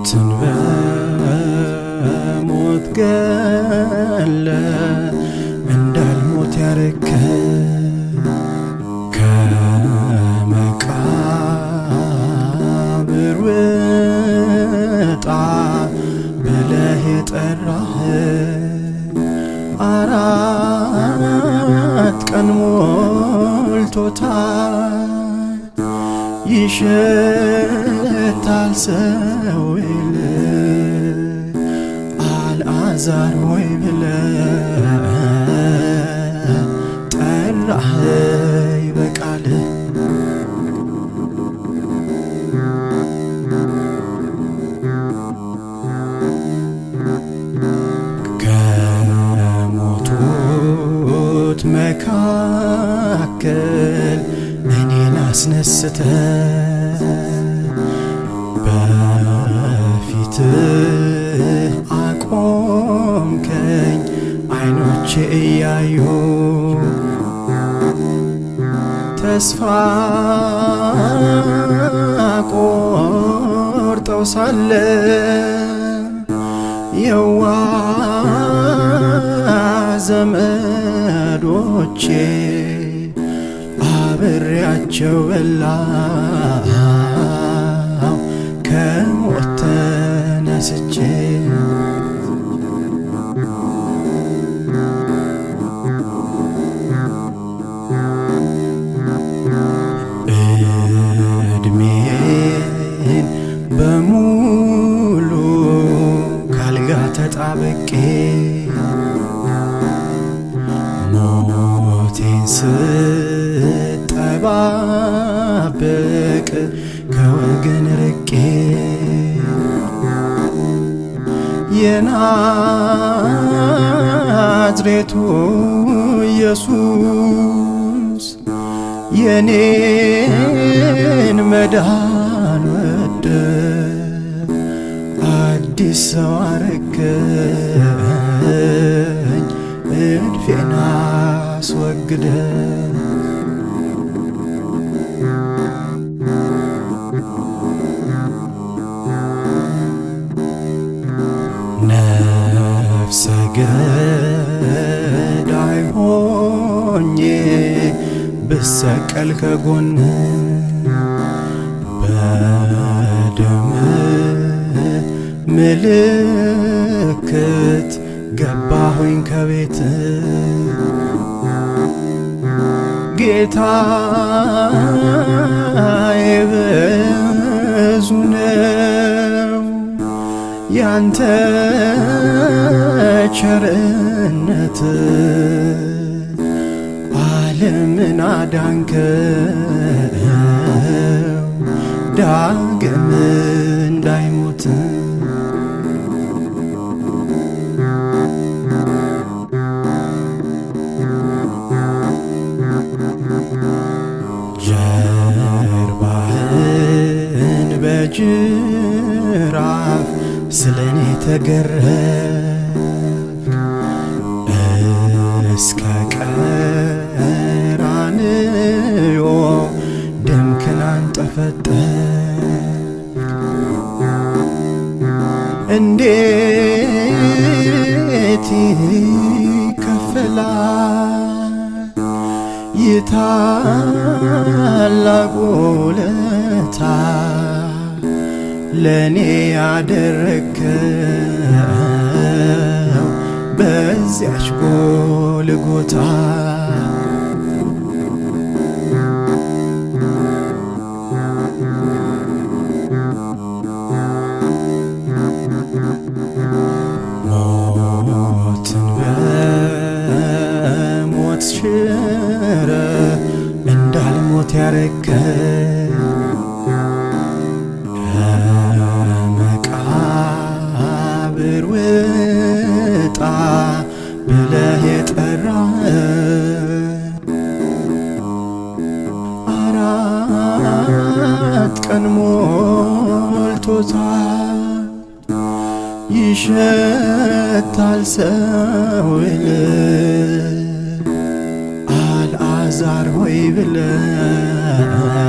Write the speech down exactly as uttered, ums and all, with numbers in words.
ሞትን በሞት ገለ እንዳልሞት ያረከ ከመቃብር ወጣ ብለህ የጠራህ አራት ቀን ሞልቶታል ይሸታል ሰው ይልህ አልዓዛር ሆይ ብለህ ጠራህ በቃልህ ከሞቱት መካከል እኔን አስነስተህ በፊትህ አቆምከኝ አይኖቼ እያዩ ተስፋ ቆርጠው ሳለ የዋህ ዘመዶቼ አብሬያቸው በላሁ ከሞት ተነስቼ እድሜን በሙሉ ካልጋ ተጣብቄ ሞቴን ስጠባበቅ ከወገን ርቄ የናዝሬቱ ኢየሱስ የኔን መዳን ወደ አዲስ ሰው አረከኝ እድፌን አስወግደህ ነፍሰ ገዳይ ሆኜ ብሰቀል ከጎን በደም ምልክት ገባሁኝ ከቤት ጌታዬ ብዙ ነው ያንተ ቸርነት ዓለምን አዳንከው ዳግም እንዳይሞት ጀርባህን በጅራፍ ስለኔ ተገረፍክ እስከ ቀራንዮ ደምክን አንጠፈጠፍክ እንዴት ይከፈላል ይታላቅ ውለታ ለኔ ያደረከው በዚያች ጎልጎታ ሞትን በሞት ሽረህ እንዳልሞት ያረከኝ ከመቃብር ውጣ ብለህ የጠራኸኝ አራት ቀን ሞልቶታል ይሸታል ሰው ይልህ አልዓዛር ሆይ ብለህ